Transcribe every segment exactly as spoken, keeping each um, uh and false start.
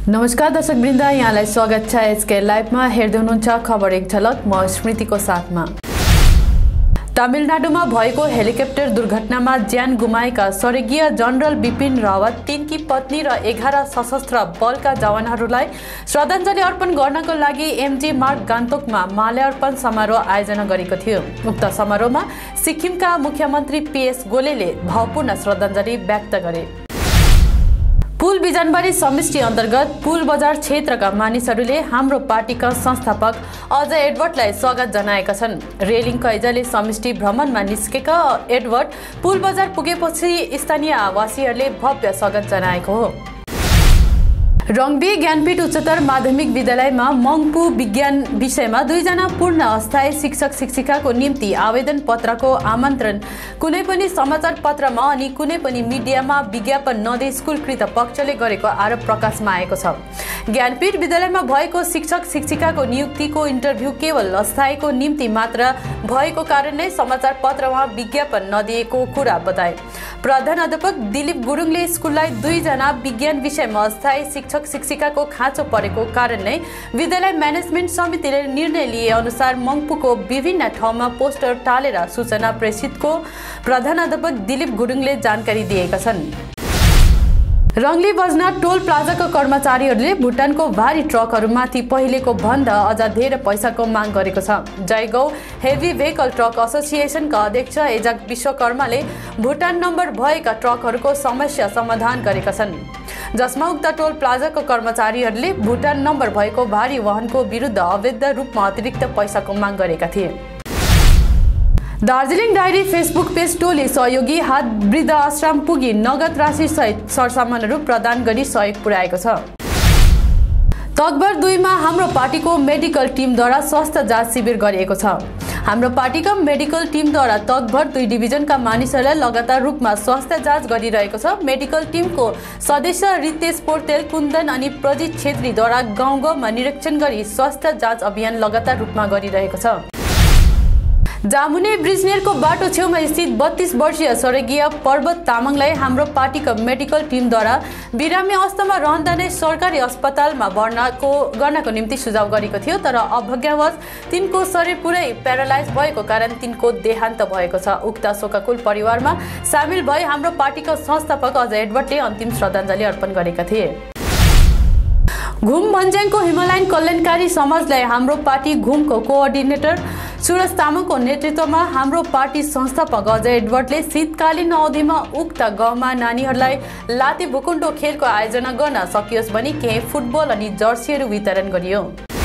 नमस्कार दर्शक वृन्द, यहाँलाई स्वागत छ एसके लाइभमा। हेर्दै हुनुहुन्छ खबर एक झलक, म स्मृतिको साथमा। तमिलनाडुमा भएको हेलिकप्टर दुर्घटनामा ज्यान गुमाएका स्वर्गीय जनरल बिपिन रावत, तिनकी पत्नी र एघार सशस्त्र बलका जवानहरूलाई श्रद्धाञ्जली अर्पण गर्नको लागि एमजी मार्ग गान्तोकमा माल्यार्पण समारोह आयोजना गरेको थियो। उक्त समारोहमा सिक्किमका मुख्यमन्त्री पीएस गोलेले भावपूर्ण श्रद्धाञ्जली व्यक्त गरे। पुल बिजनबारी समष्टि अन्तर्गत पुल बजार क्षेत्रका मानिसहरूले हाम्रो पार्टीका संस्थापक अजय एडवर्डलाई स्वागत जनाएका छन्। रेलिङ कैजाले समष्टि भ्रमणमा निस्केका एडवर्ड पुल बजार पुगेपछि स्थानीय वासीहरूले भव्य स्वागत जनाएको हो। रङ्बी ज्ञानपीठ उच्चतर माध्यमिक विद्यालयमा मङ्पू विज्ञान विषयमा दुईजना पूर्ण अस्थायी शिक्षक शिक्षिकाको निम्ति आवेदन पत्रको आमन्त्रण कुनै पनि समाचार पत्रमा अनि कुनै पनि मिडियामा विज्ञापन नदिई स्कुल कृतपक्षले गरेको आरोप प्रकाशमा आएको छ। ज्ञानपीठ विद्यालयमा भएको शिक्षक शिक्षिकाको नियुक्तिको इन्टरभ्यू केवल अस्थायीको निम्ति मात्र भएको कारण नै समाचार पत्रमा विज्ञापन नदिएको कुरा बताए। प्रधानाध्यापक दिलीप गुरुङले स्कुललाई दुईजना विज्ञान विषयमा अस्थायी शिक्षक शिक्षिकाको खाँचो परेको कारण नै विद्यालय म्यानेजमेन्ट समितिले निर्णय लिए अनुसार मङ्पूको विभिन्न ठाउँमा पोस्टर टालेर सूचना प्रेषितको प्रधानाध्यापक दिलीप गुरुङले जानकारी दिएका छन्। रङ्गली बजना टोल प्लाजाका कर्मचारीहरूले भुटानको भारी ट्रकहरूमाथि पहिलेको भन्दा अझ धेरै पैसाको माग गरेको छ। जयगाउँ हेभी भेहिकल ट्रक एसोसिएसनका अध्यक्ष एजाक विश्वकर्माले भुटान नम्बर भएका ट्रकहरूको समस्या समाधान गरेका छन्, जसमा उक्त टोल प्लाजाका कर्मचारीहरूले भुटान नम्बर भएको भारी वाहनको विरुद्ध अवैध रूपमा अतिरिक्त पैसाको माग गरेका थिए। दार्जिलिङ डायरी फेसबुक पेज टोली सहयोगी हात वृद्ध आश्रम पुगी नगद राशि सहित सरसामानहरू प्रदान गरी सहयोग पुर्याएको छ। तकभर दुईमा हाम्रो पार्टीको मेडिकल टिमद्वारा स्वास्थ्य जाँच शिविर गरिएको छ। हाम्रो पार्टीका मेडिकल टिमद्वारा तकभर दुई डिभिजनका मानिसहरूलाई लगातार रूपमा स्वास्थ्य जाँच गरिरहेको छ। मेडिकल टिमको सदस्य रितेश पोर्तेल, कुन्दन अनि प्रजित छेत्रीद्वारा गाउँ गाउँमा निरीक्षण गरी स्वास्थ्य जाँच अभियान लगातार रूपमा गरिरहेको छ। जामुने ब्रिजनेरको बाटो छेउमा स्थित बत्तीस वर्षीय स्वर्गीय पर्वत तामाङलाई हाम्रो पार्टीका मेडिकल टिमद्वारा बिरामी अवस्थामा रहँदा नै सरकारी अस्पतालमा भर्नाको गर्नको निम्ति सुझाव गरेको थियो, तर अभाग्यवश तिनको शरीर पुरै प्यारालाइज भएको कारण तिनको देहान्त भएको छ। उक्त शोकाकुल परिवारमा सामेल भई हाम्रो पार्टीका संस्थापक अजय एडवर्डले अन्तिम श्रद्धाञ्जली अर्पण गरेका थिए। घुम भन्ज्याङको हिमालयन कल्याणकारी समाजलाई हाम्रो पार्टी घुमको कोअर्डिनेटर सुरज तामाङको नेतृत्वमा हाम्रो पार्टी संस्थापक अजय एडवर्डले शीतकालीन अवधिमा उक्त गाउँमा नानीहरूलाई लाते भुकुण्डो खेलको आयोजना गर्न सकियोस् भनी केही फुटबल अनि जर्सीहरू वितरण गरियो।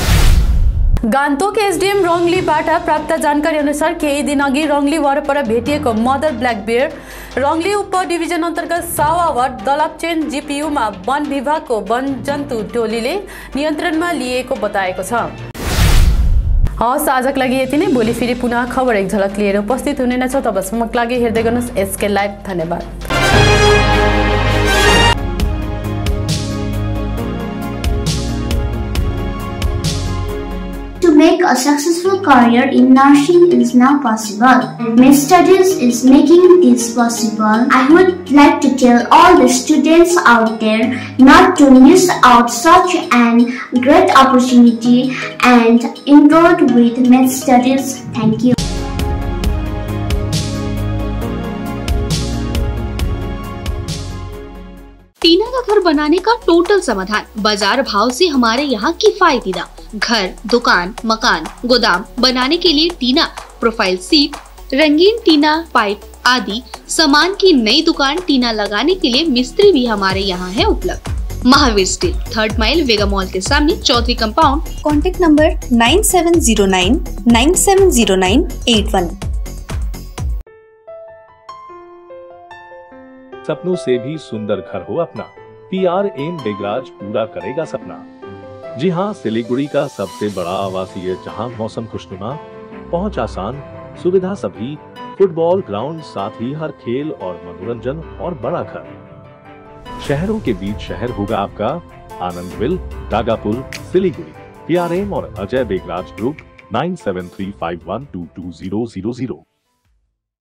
गान्तोक एसडिएम रङ्गलीबाट प्राप्त जानकारी अनुसार केही दिन अघि रङ्गली वरपर भेटिएको मदर ब्ल्याक बियर रङ्गली उप डिभिजन अन्तर्गत सावावट दलापचेन जिपियुमा वन विभागको वन जन्तु टोलीले नियन्त्रणमा लिएको बताएको छ। हस्, आजको लागि यति नै। भोलि फेरि पुनः खबर एक झलक लिएर उपस्थित हुने नै छ। तबसम्मको लागि हेर्दै गर्नुहोस् एसके लाइभ। धन्यवाद। To make a successful career in nursing is now possible. Med Studies is making this possible. I would like to tell all the students out there not to miss out such an great opportunity and enroll with Med Studies. Thank you. टीना का घर बनाने का total समाधान, बाजार भाव से हमारे यहाँ किफायती दाम। घर, दुकान, मकान, गोदाम बनाने के लिए टीना, प्रोफाइल सीट, रंगीन टीना, पाइप आदि सामान की नई दुकान टीना लगाने के लिए मिस्त्री भी हमारे यहाँ है उपलब्ध। Mahavir steel, third mile, Vega mall के सामने, Chaudhary compound. Contact number nine seven zero nine nine seven zero nine eight one. सपनों से भी सुंदर घर हो अपना, पीआरएम बेगराज पूरा करेगा सपना। जी हाँ, सिलीगुड़ी का सबसे बड़ा आवासीय जहां मौसम खुशनुमा, पहुंच आसान, सुविधा सभी, फुटबॉल ग्राउंड, साथ ही हर खेल और मनोरंजन और बड़ा घर। शहरों के बीच शहर होगा आपका आनंदविल, डागापुर, सिलीगुड़ी। पीआरएम और Ajay Begraj group nine seven three five one two two zero zero zero.